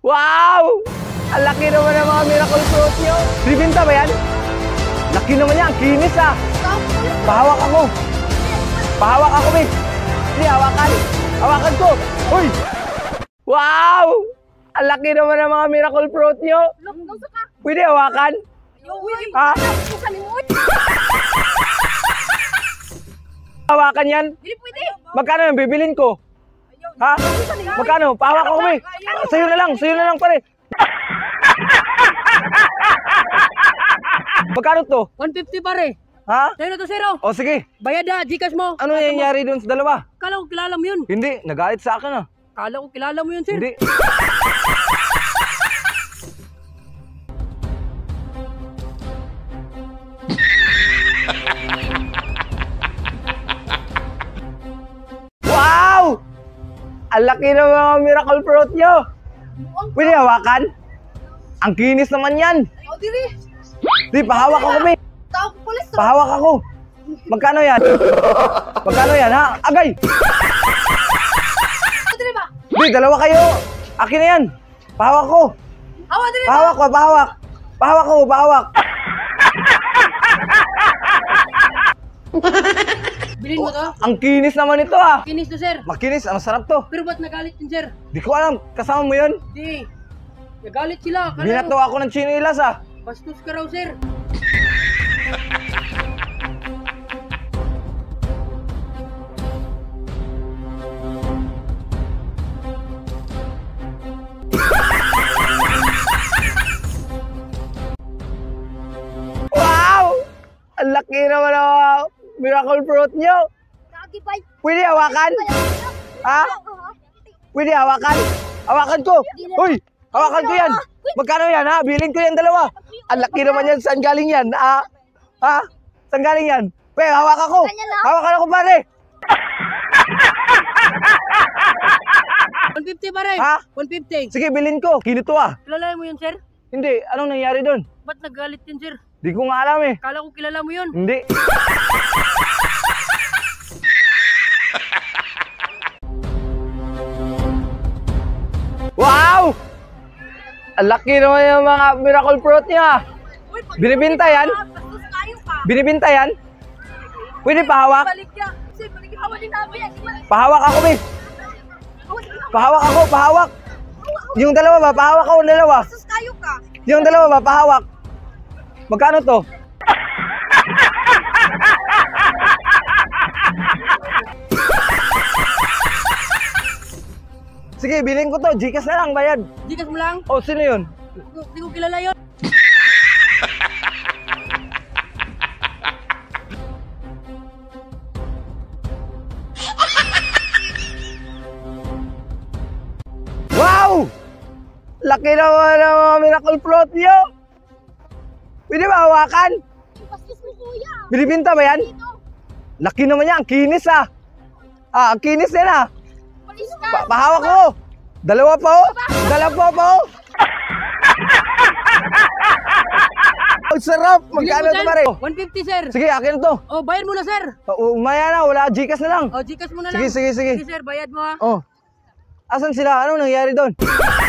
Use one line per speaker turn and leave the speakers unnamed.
Wow! Ang laki naman ng mga miracle fruit nyo. Bibinta ba yan? Laki naman yan. Ang kinis ah. Pahawak ako. Pahawak ako, babe. Hindi, hawakan. Hawakan ko. Uy! Wow! Ang laki naman ng mga miracle fruit nyo. Pwede hawakan? Ha? Hawakan yan? Magkano yung bibilin ko? Ha? Magkano? Pahawak ako, babe. Sa'yo na lang pare. Magkano to?
150 pare.
Ha?
Sa'yo na to, sir.
O sige.
Bayad na, Gcash mo.
Ano nangyayari doon sa dalawa?
Kala ko kilala mo yun.
Hindi, nagalit sa akin ah.
Kala ko kilala mo yun, sir.
Hindi. Wow! Ang laki ng mga miracle fruit nyo. Pwede hawakan? Ang kinis naman yan. Di, pahawak ako, babe. Pahawak ako. Magkano yan? Magkano yan, ha? Agay! Di, dalawa kayo. Akin na yan. Pahawak ko. Pahawak ko, pahawak. Pahawak ko, pahawak.
Bilhin mo to?
Ang kinis naman ito, ah.
Kinis to, sir.
Makinis, ang sarap to.
Pero ba't nagalit yun, sir?
Di ko alam, kasama mo yun?
Di. Nagalit sila. Kala
Binato ako ng chinilas, ah.
bastos ka raw, sir.
Wow! Ang laki naman ng miracle fruit nyo. Pwede hawakan? Ha? Pwede hawakan? Hawakan ko. Uy! Hawakan ko yan. Magkano yan, ha? Bilhin ko yan dalawa. Ang laki naman yan. Saan galing yan? Ha? Ha? Saan galing yan? Pwede, hawakan ko. Hawakan ako, pare.
150 pare.
Ha?
150.
Sige, bilhin ko. Kinito, ah.
Kilala mo yun, sir?
Hindi. Anong nangyari doon?
Ba't nagalit yun, sir?
Di ko nga alam, eh.
Kala ko kilala mo yun.
Hindi. Wow! Ang laki naman yung mga miracle fruit niya. Binibinta yan? Binibinta yan? Pwede pahawak? Pahawak ako, babe. Pahawak ako, pahawak. Yung dalawa ba? Pahawak ako, dalawa. Yung dalawa ba? Pahawak. Magkano to? Sige, bilhin ko to. Gcash na lang, bayad.
Gcash mo lang?
Oh, sino yun?
Hindi ko kilala yun.
Wow! Laki naman ng mga miracle fruit nyo. Pwede ba hawakan? Binibinta ba yan? Laki naman yan. Ang kinis, ah. Ah, ang kinis yan, ah. Pahawak ko. Dalawa pa, oh. Dalawa pa, oh. Ang sarap. Magkano ito, pare?
150, sir.
Sige, akin to.
Oh, bayad mo na, sir.
Umaya na. Wala. Gcash na lang.
Oh, Gcash mo na lang.
Sige, sige, sige.
Sige, sir. Bayad mo, ha.
Oh. Asan sila? Anong nangyari doon?